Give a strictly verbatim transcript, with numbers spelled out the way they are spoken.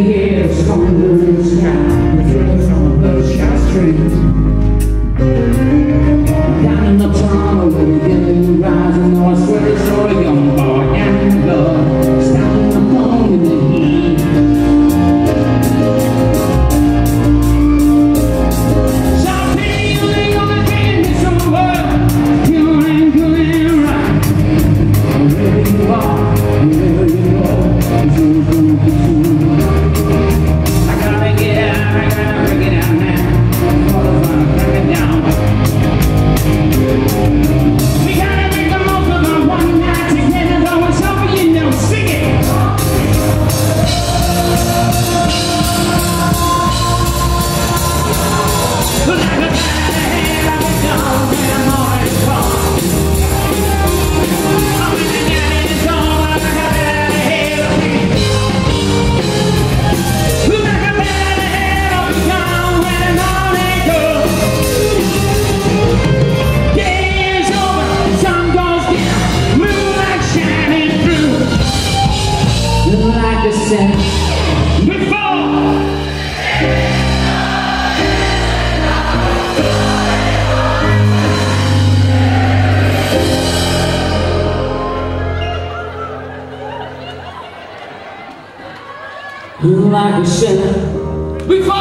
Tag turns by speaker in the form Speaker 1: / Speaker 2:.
Speaker 1: hear the thunder in the sky, the thrill from a bloodshot stream. Down in the tunnel where the beginning rising, though I swear it's all a young boy and love, standing alone in the heat. Some feeling on the game is over, pure and good and right. Wherever you are, wherever you go, it's all gonna be true. I gotta get out, I gotta break it out now, before the fire break it down. We gotta make the most of our one night together, though it's over, you know, sing it. Like a bad head, I've been gone, and I'm already gone. I'm living out in the dawn, like a bad head, I've been gone. Like a bad head, I've been gone, and I'm already gone. Day is over, sun goes down, moonlight shining through. Like the sun before. Like a sinner before.